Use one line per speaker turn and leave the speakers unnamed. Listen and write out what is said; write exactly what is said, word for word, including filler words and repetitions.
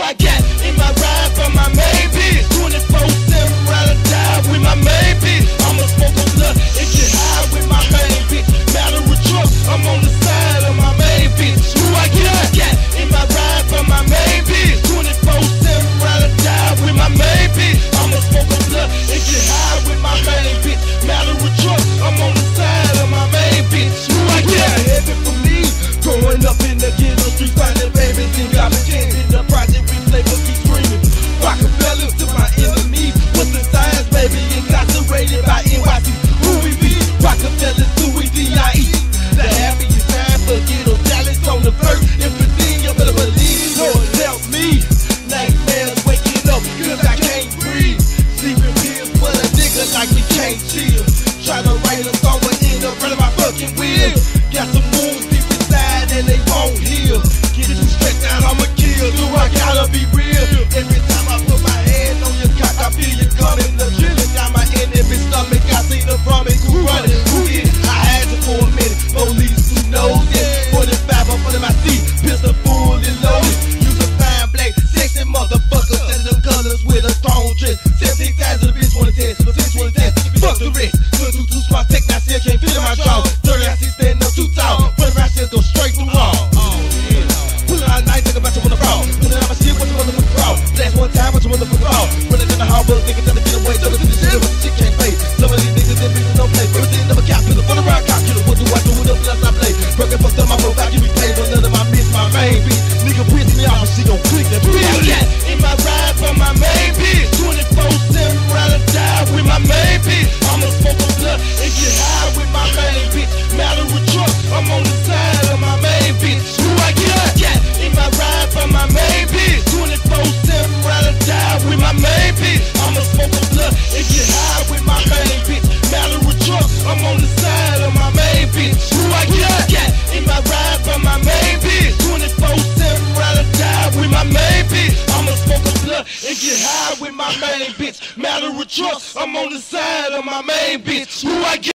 I got in my ride for my main bitch. twenty-four seven ride or die with my main bitch. I'ma smoke a blunt and get high with my main bitch. Matter of truck, I'm on the side of my main bitch. Who I got, got in my ride for my main bitch. twenty-four seven ride or die with my main bitch. I'ma smoke a blunt and get high with my main bitch. Matter of truck, I'm on the side of my main bitch. Who I got, heaven for me. Growing up in the ghetto streets, finding babies in garbage cans. In the project we play but keep screaming. Roc-A-Fellaz to my enemies. What's the science, baby? Incarcerated by N Y C. Who we be? Roc-A-Fellaz, who we D I E. The happiest time for ghetto talents on the first. Everything you better believe. Lord help me. Nightmares waking up cause I can't breathe. Sleeping pills for a nigga like we can't chill. Try to write a song but end up running my fucking wheel. Got some moves deep inside and they won't heal. Get you stressed out, I'ma kill. Do I gotta be real? Every time I put my hand on your cock, I feel you coming. The drilling down my enemy stomach. I see the promise. Who running? Who in? I had you for a minute. Police who knows it. forty-five up under my seat. Pistol full and loaded. Use a fine black, sexy motherfucker. Set them colors with a strong dress. seventeen thousand the bitch wanna test. The bitch wanna test. Fuck the rest. Good two two spots. Take that still can't fit in my jaw. thirty I see standing up too tall. Run around shit go straight through hall. Pull it out night, think about you wanna fall. Pull it out my shit, what you motherfucker fall. Blast one time, what you motherfucker fall. Run it in the hall, but niggas tell to get away. Double to the shit, but the shit can't pay. Some of these niggas them bitches don't play. Everything never cap, killer for the rock cop killer. What do I do with the plus I play? Broken fucked up my profile, give me paid on none of my miss, my main bitch. Nigga piss me off, and she gon' click that bitch. I got in my ride for my main bitch. twenty-four seven ride or die with my main bitch. I'ma smoke a blunt and get high with my main bitch. Matter of truck, I'm on the side of my main bitch. Who I got, got in my ride for my main bitch. twenty-four seven ride or die with my main bitch. I'ma smoke a blunt and get high with my main bitch. Matter of truck, I'm on the side of my main bitch. Who I got, got in my ride for my main bitch. twenty-four seven ride or die with my main bitch. I'ma smoke a blunt and get high with my main bitch. Matter of truck, I'm on the side of my main bitch. Who I got.